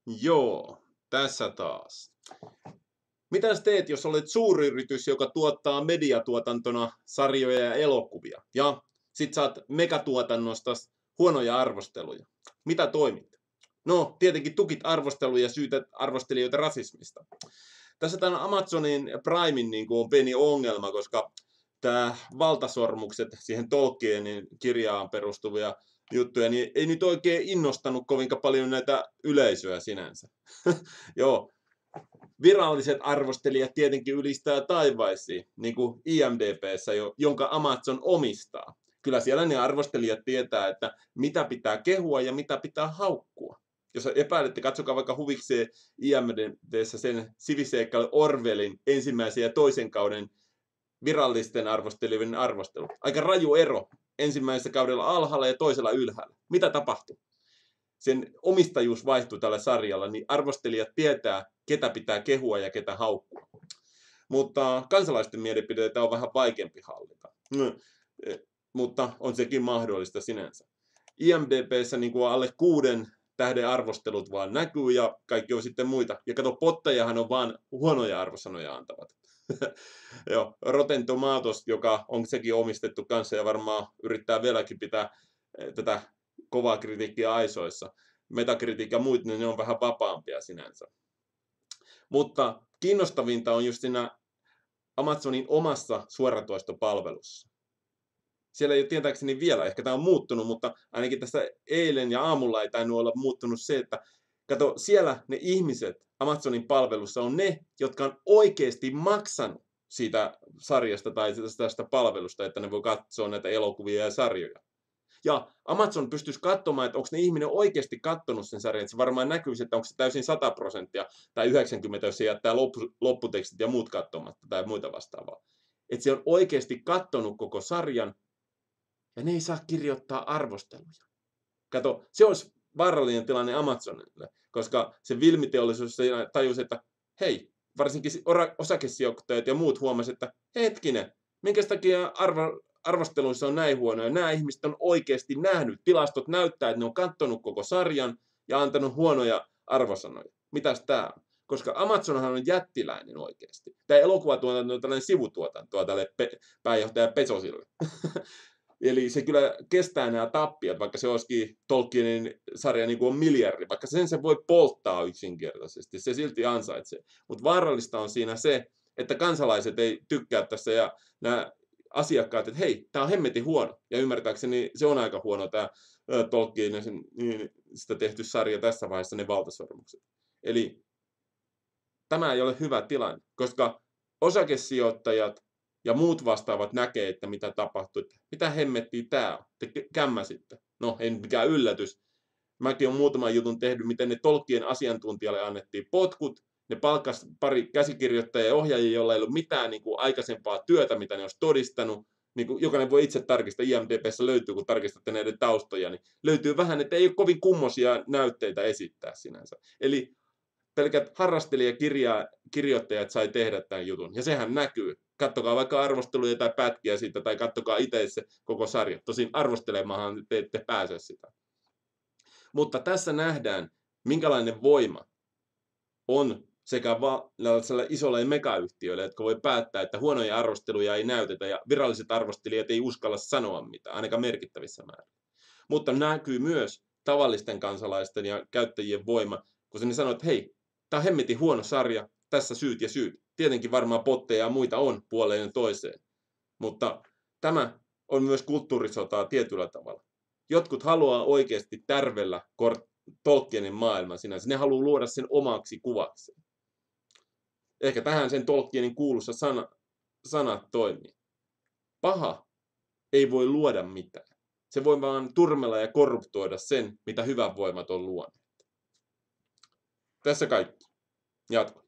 Joo, tässä taas. Mitäs teet, jos olet suuryritys, joka tuottaa mediatuotantona sarjoja ja elokuvia, ja sit saat megatuotannosta huonoja arvosteluja? Mitä toimit? No, tietenkin tukit arvosteluja ja syytät arvostelijoita rasismista. Tässä tämän Amazonin Primein on pieni ongelma, koska tämä valtasormukset siihen Tolkienin kirjaan perustuvia juttuja, niin ei nyt oikein innostanut kovinkaan paljon näitä yleisöä sinänsä. Joo, viralliset arvostelijat tietenkin ylistää taivaisiin, niin kuin IMDb:ssä, jonka Amazon omistaa. Kyllä siellä ne arvostelijat tietää, että mitä pitää kehua ja mitä pitää haukkua. Jos epäilette, katsokaa vaikka huvikseen IMDb:ssä sen siviseikkailu Orwellin ensimmäisen ja toisen kauden virallisten arvostelijoiden arvostelu. Aika raju ero. Ensimmäisellä kaudella alhaalla ja toisella ylhäällä. Mitä tapahtui? Sen omistajuus vaihtui tällä sarjalla, niin arvostelijat tietää, ketä pitää kehua ja ketä haukkua. Mutta kansalaisten mielipiteitä on vähän vaikeampi hallita. Mutta on sekin mahdollista sinänsä. IMDb:ssä niin kuin alle 6 tähden arvostelut vaan näkyy ja kaikki on sitten muita. Ja kato, pottajahan on vaan huonoja arvosanoja antavat. Joo, Rotten Tomatoes, joka on sekin omistettu kanssa ja varmaan yrittää vieläkin pitää tätä kovaa kritiikkiä aisoissa. Metakritiikki ja muut, niin ne on vähän vapaampia sinänsä. Mutta kiinnostavinta on just siinä Amazonin omassa suoratoistopalvelussa. Siellä ei ole tietääkseni vielä, ehkä tämä on muuttunut, mutta ainakin tässä eilen ja aamulla ei tainnut olla muuttunut se, että kato, siellä ne ihmiset Amazonin palvelussa on ne, jotka on oikeasti maksanut siitä sarjasta tai tästä palvelusta, että ne voi katsoa näitä elokuvia ja sarjoja. Ja Amazon pystyisi katsomaan, että onko ne ihminen oikeasti katsonut sen sarjan, että se varmaan näkyisi, että onko se täysin 100% tai 90%, jos se jättää lopputekstit ja muut katsomatta tai muita vastaavaa. Että se on oikeasti katsonut koko sarjan ja ne ei saa kirjoittaa arvosteluja. Kato, se olisi vaarallinen tilanne Amazonille, koska se filmiteollisuus tajusi, että hei, varsinkin osakesijoittajat ja muut huomasivat, että hetkinen, minkä takia arvosteluissa on näin huonoja. Nämä ihmiset on oikeasti nähnyt. Tilastot näyttää, että ne on katsonut koko sarjan ja antanut huonoja arvosanoja. Mitäs tää on? Koska Amazonhan on jättiläinen oikeasti. Tämä elokuvatuotanto on tällainen sivutuotantoa tälle pääjohtaja Bezosille. Eli se kyllä kestää nämä tappiot, vaikka se olisikin Tolkienin sarja niin kuin on miljardi. Vaikka se voi polttaa yksinkertaisesti. Se silti ansaitsee. Mutta vaarallista on siinä se, että kansalaiset ei tykkää tässä ja nämä asiakkaat, että hei, tämä on hemmetin huono. Ja ymmärtääkseni se on aika huono tämä Tolkienin sitä tehty sarja tässä vaiheessa, ne valtasormukset. Eli tämä ei ole hyvä tilanne, koska osakesijoittajat ja muut vastaavat näkee, että mitä tapahtuu. Että mitä hemmettiä tämä on? Te kämmäsitte. No, ei mikään yllätys. Mäkin olen muutaman jutun tehnyt, miten ne Tolkien asiantuntijalle annettiin potkut. Ne palkkasi pari käsikirjoittajia ja ohjaajia, joilla ei ollut mitään niin kuin aikaisempaa työtä, mitä ne olisi todistanut. Niin kuin jokainen voi itse tarkistaa, IMDb:ssä löytyy, kun tarkistatte näiden taustoja, niin löytyy vähän, että ei ole kovin kummoisia näytteitä esittää sinänsä. Eli pelkät harrastelijakirjoittajat sai tehdä tämän jutun, ja sehän näkyy. Kattokaa vaikka arvosteluja tai pätkiä siitä, tai kattokaa itse se koko sarja. Tosin arvostelemahan te ette pääse sitä. Mutta tässä nähdään, minkälainen voima on sekä isolle megayhtiöille, jotka voi päättää, että huonoja arvosteluja ei näytetä, ja viralliset arvostelijat ei uskalla sanoa mitään, ainakaan merkittävissä määrin. Mutta näkyy myös tavallisten kansalaisten ja käyttäjien voima, kun ne sanoo, että hei, tämä on hemmetin huono sarja, tässä syyt ja syyt. Tietenkin varmaan potteja ja muita on puoleen ja toiseen. Mutta tämä on myös kulttuurisotaa tietyllä tavalla. Jotkut haluaa oikeasti tärvellä Tolkienin maailman sinänsä. Ne haluaa luoda sen omaksi kuvakseen. Ehkä tähän sen Tolkienin kuulussa sanat toimii. Paha ei voi luoda mitään. Se voi vaan turmella ja korruptoida sen, mitä hyvät voimat on luoneet. Tässä kaikki. Jatko.